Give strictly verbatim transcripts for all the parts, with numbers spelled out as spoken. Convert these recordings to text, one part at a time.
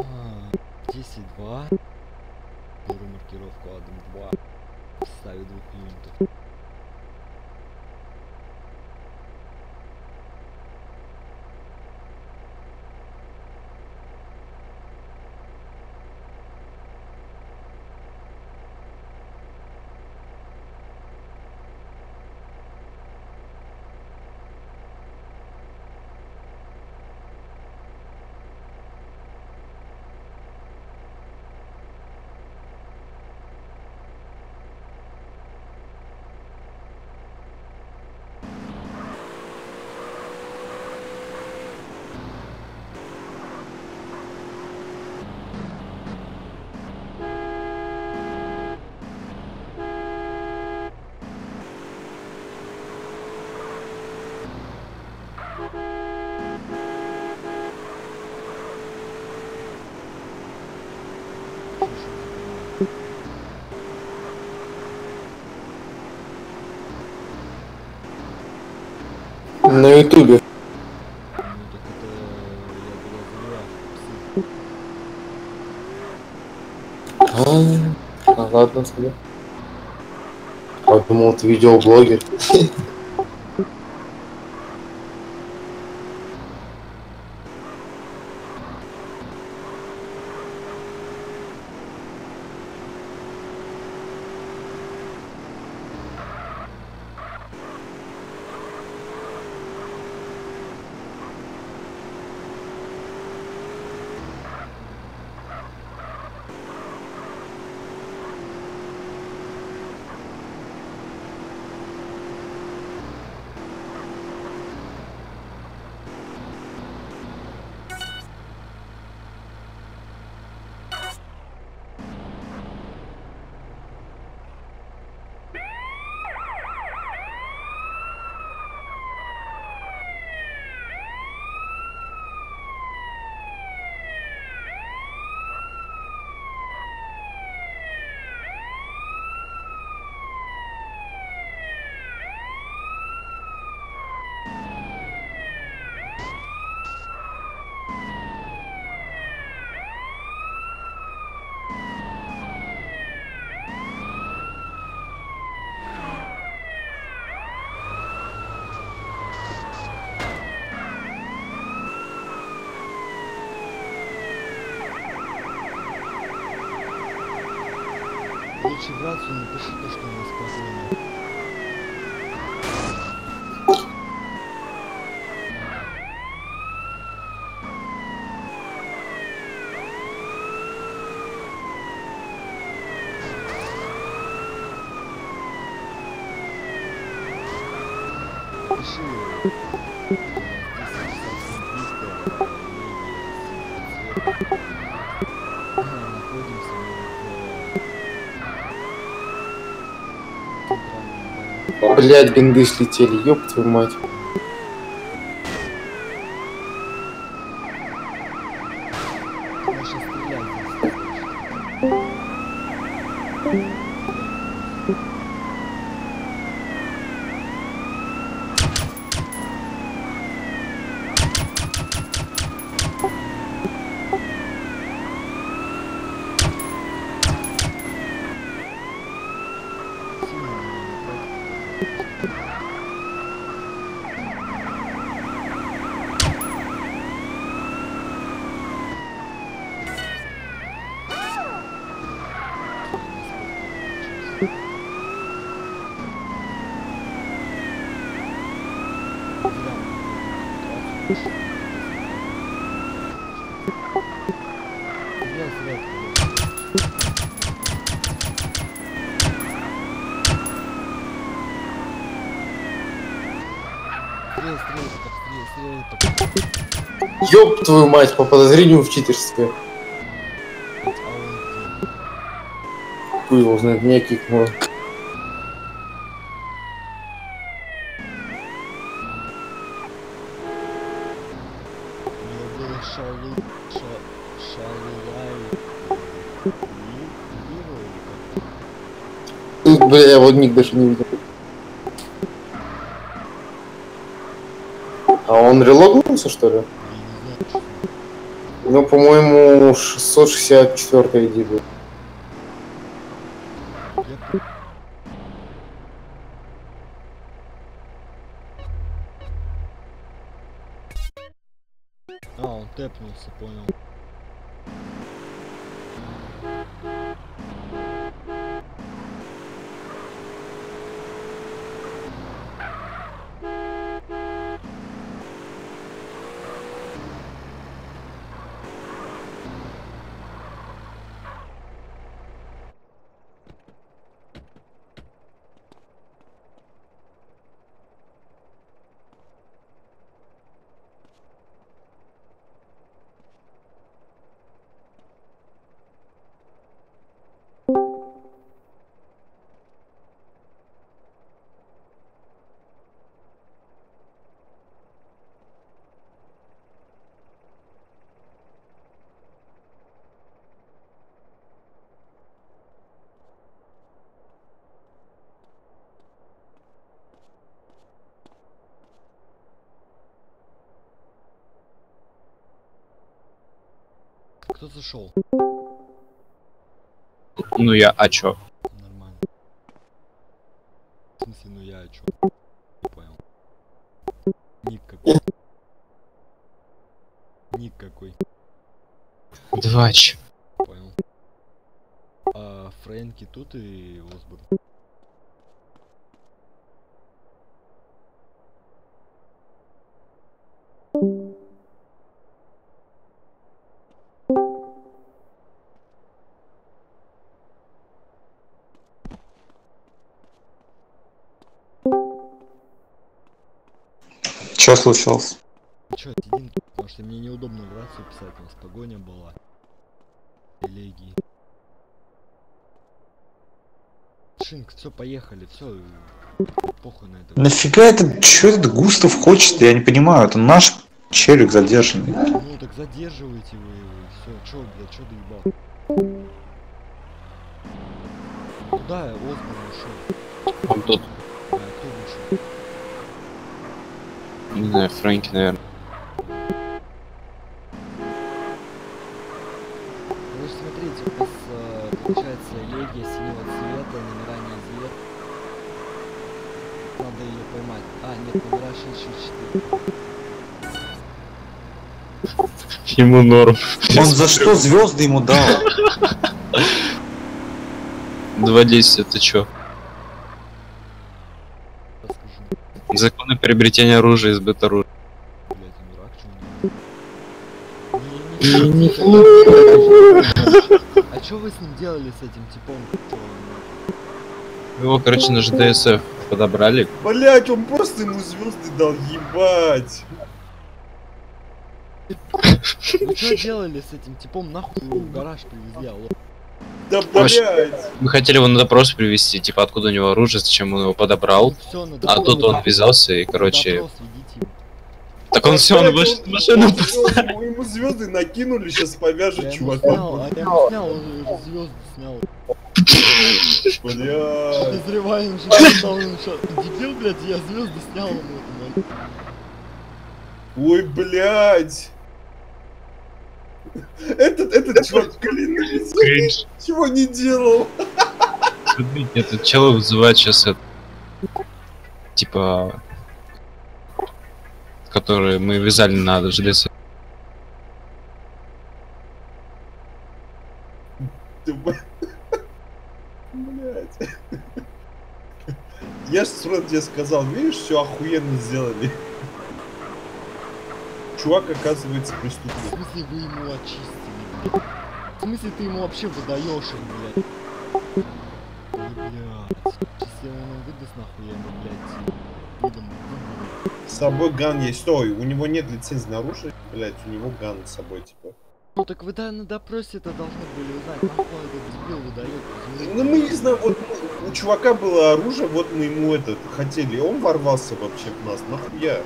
десять два. Беру маркировку один два. Ставлю двух юнитов. На ютубе. Ну так это я была заливать. А, а ладно тебе. Подумал, ты видеоблогер. Лучше в рацию напиши то, что у нас позвонит. Пиши. Находимся мы в Блять, бинды слетели, ёб твою мать. Мы сейчас стреляем. Ёб твою мать, по подозрению в читерстве. Хуй его знает, меня кикнуло. Тут, бля, я вот ник даже не видел. А он релогнулся, что ли? Ну, по-моему, шестьсот шестьдесят четвёртый ай ди был. Я п- А, он тэпнулся, понял. Кто зашел? Ну я, а чё? Нормально. В смысле, ну я о чё? Не понял. Ник какой? Ник какой? Двач. Понял. А Фрэнки тут и Осборн. Что случилось? Чё, сидим тут, потому что мне неудобно в рацию писать, у нас погоня была. Элегии. Шинк, все, поехали, все, похуй на это. Нафига это? Что этот Густав хочет? Я не понимаю. Это наш челик задержанный. Ну так задерживайте вы его и все. Чё, блядь, чё доебал? Куда Осборн ушел? Он тут, А, кто вышел? не знаю, Фрэнки, наверное. Значит, смотрите, у нас э, получается элегия синего цвета, номера неизвестны. Надо ее поймать. А, нет, номера шесть шесть четыре. Ему норм. Он за что звезды ему дал? два десять, это чё? Расскажи. Законы приобретения оружия, избыт оружия. Блять, он дурак, чё у него? Не, не, А чё вы с ним делали, с этим типом? Чё, Его, короче, на ЖДСФ подобрали. Блять, он просто ему звезды дал, ебать. Вы что делали с этим типом? Нахуй его в гараж привезли, алло. Да Вообще- блять. Мы хотели его на допрос привести, типа, откуда у него оружие, зачем он его подобрал. Все, на А тут он ввязался и, короче... Допрос ведите его. Так он все, он Блядь, в машину он- поставил. ему, ему звезды накинули, сейчас Я повяжет ему чувака. снял, а я ему снял, он уже звезды снял. Блядь. Подозреваем же, сказал, он что, ты дебил, блядь, я звезды снял ему это, блядь. Ой, блядь. Этот, этот чувак, клянусь, Кринж. чего не делал. Смотрите, этот чел вызывает сейчас это... Типа... Которые мы вязали на ЖДСФ. Ты, б- Блядь. Я ж сразу тебе сказал, видишь, все охуенно сделали. Чувак оказывается В преступник. смысле вы ему очистили, блядь? В смысле ты ему вообще выдаешь их, блядь? Ой, блядь. Сейчас я ему выдаст нахуй, я ему, блядь, выдам, выдам. С собой ган есть. Стой, у него нет лицензии на оружие, блядь, у него ган с собой, типа. Ну так вы да, на допросе это должны были узнать, нахуй этот дебил выдает. Ну мы не знаем, вот у чувака было оружие, вот мы ему этот хотели, он ворвался вообще в нас, нахуя?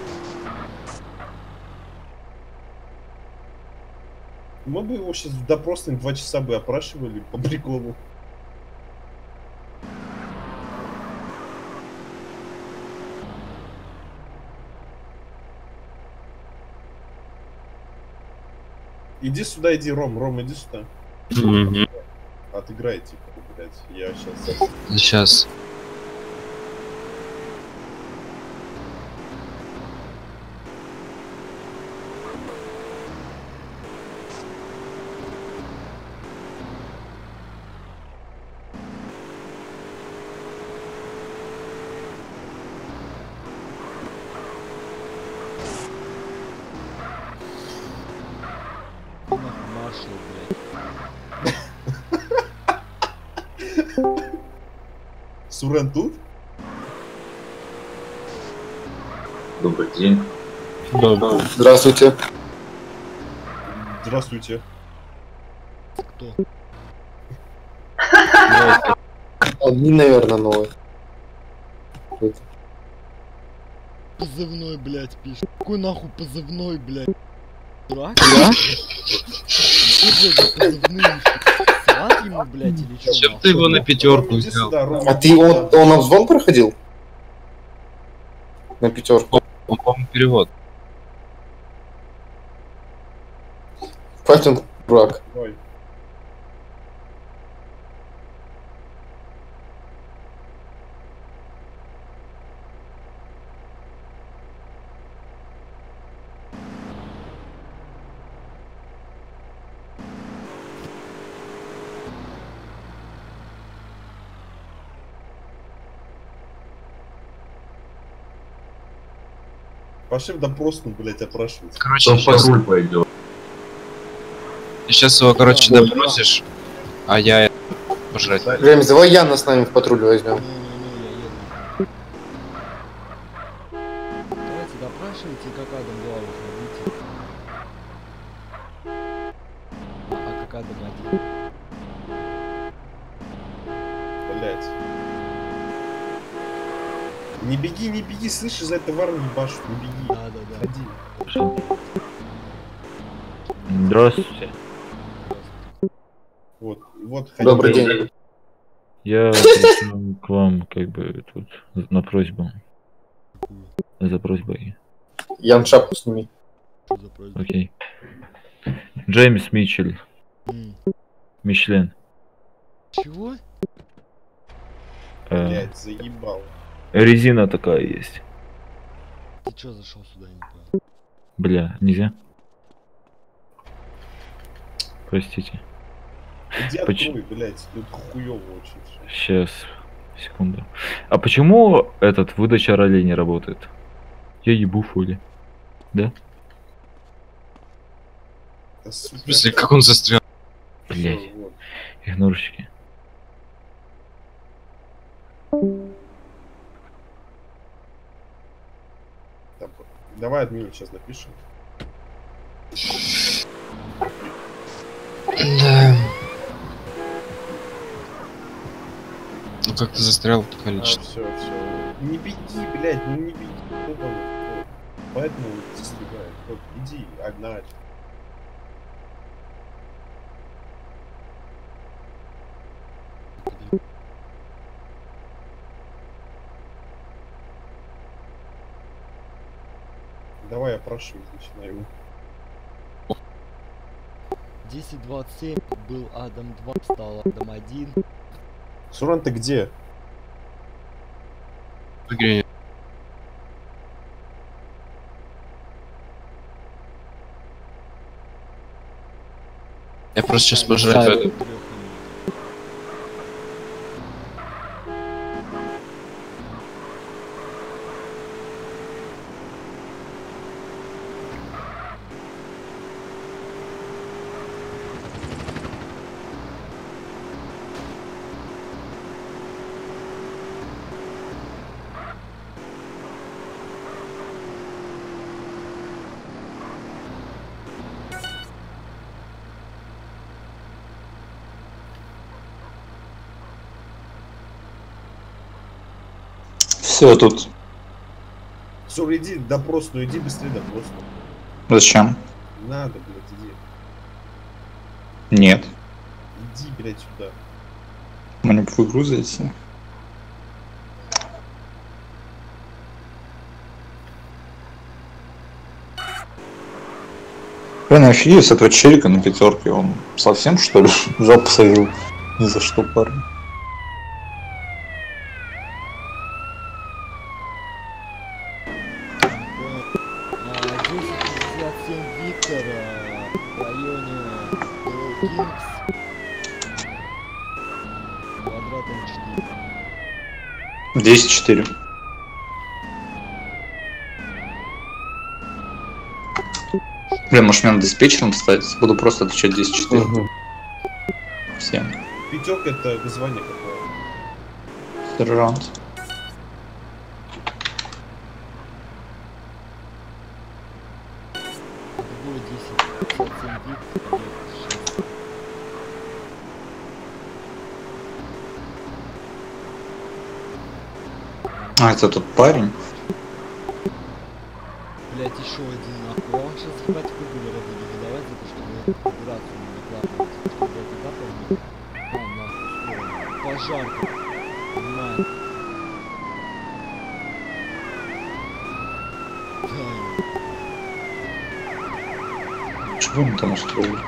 Мы бы его сейчас в допросной два часа бы опрашивали по приколу. Иди сюда, иди, Ром, Ром, иди сюда. Мгм. Отыграй, типа, блядь. Я сейчас... Сейчас. Нахуй маршал, блядь. Сурен тут? Добрый день. Да. Здравствуйте. Здравствуйте. Кто? Одни, наверное, новые. Позывной, блядь, пишет. Какой нахуй позывной, блядь? Дурак? Да? Что, блядь, за позывные? Салат ему, блядь, или чё? Чем нахуй? ты его на Ром, пятерку иди взял? сюда, Ром. А ты, он, он на взвон проходил? На пятерку. Он, по-моему, перевод. Файтинг, дурак. Давай. Пошли в допросную, блядь, опрашивать. Короче, Кто в сейчас, патруль пойдет? сейчас его, короче, Да. допросишь, а я пожрать. Джеймс, давай Яна с нами в патруль возьмем. Не-не-не, я еду. Давайте допрашивайте, как Адам два выходите. А как Адам один? Блядь. Не беги, не беги, слышишь, за это варну ебашут, не беги. Да-да-да. Ходи. Здравствуйте. Вот, вот, ходи. Добрый день. Я пришел к вам как бы тут на просьбу. За просьбой. Ян, шапку сними. Что за просьба? Окей. Джеймс Митчелл. М, Мишлен. Чего? Э, Блядь, заебал. резина такая есть. Ты чё зашел сюда, я не понял? Бля, нельзя? Простите. Иди Поч- открой, блядь, тут хуёво очень. всё. Сейчас. Секунду. А почему этот выдача ролей не работает? Я ебу фули. Да, В сука. смысле, как он застрял? Всё, Блядь. вот. Игнорщики. Так, давай админу сейчас напишем. Да. Ну как ты застрял тут А, количество? все, все. Не беги, блядь, ну не беги. Вот он, вот. Поэтому застревает. Вот, иди, огнать. Давай я прошу, начинаю. десять двадцать семь был Адам два, стал Адам один. Суран, ты где? В игре нет. Я просто сейчас пожрать пойду. Все тут. Сур, иди допросную, иди быстрее допросную. Зачем? Надо, блядь, иди. Нет. Иди, блядь, сюда. Мне в игру зайти. Блин, офигеть с этого челика на пятерке, он совсем что ли жопу совил? Ни за что, парень. десять пятьдесят семь Виктор э, в районе Кингс. Квадратом четыре. десять четыре. Блин, может мне надо диспетчером стать? Буду просто отвечать десять четыре. Мгм. Всем. Пятерка это звание какое? Сержант. Другой десять пятьдесят семь Виктор. объект шесть. А, это тот парень? Блять, еще один нахуй. Он сейчас ебать выговоры будет выдавать за то, что вы операцию не докладываете. Что, блять, и запомнил? А, нахуй, скоро. Пожарка. Понимаю. Да, Чего они там устроили?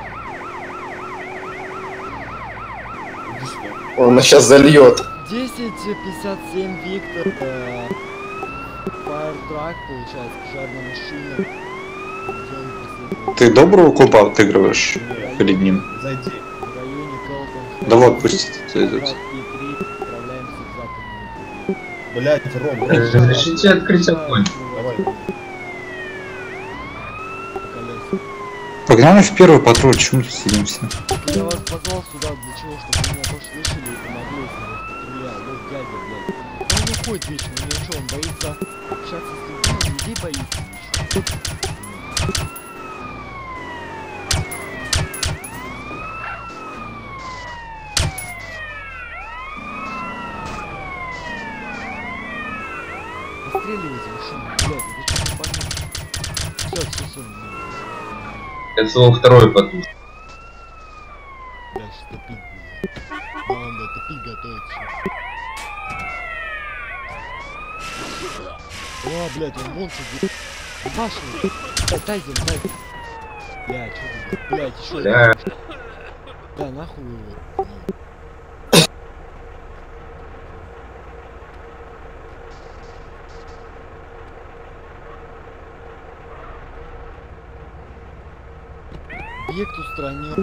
Иди сюда. Он нас сейчас зальет. десять пятьдесят семь Виктор. э, Фаертрак, получается, пожарная машина. Где он последний? Ты доброго копа отыгрываешь Не, перед ним? Зайди. В районе Келтон. Да вот, пусть зайдет. Отправляемся в западную. Блять, Ром, Ром. Разрешите открыть огонь. Давай. Колеса. Погнали в первый патруль, чему мы тут сидимся? Я вас позвал сюда для чего, чтобы вы меня послышали и помогли, если вас патруля. Вот дядя, блядь. Он не ходит вечно, у него что, он боится общаться с людьми, людей боится еще. Постреливайте машину, блядь, это что, понятно? Все, все, все. Это свой второй подуш. Да, сейчас топить будет. А он, да, топить готовится сейчас. О, блядь, он вон сидит. Башня. Дай, тайзер, тайзер. Бля, чё ты, блядь, еще. Бля. Да, нахуй его. Объект устранен.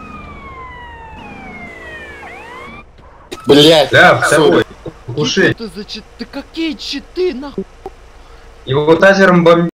Блять. Да, второй. Уши. Что ты за чит? Ты какие читы, нахуй? Его тазером бомбит.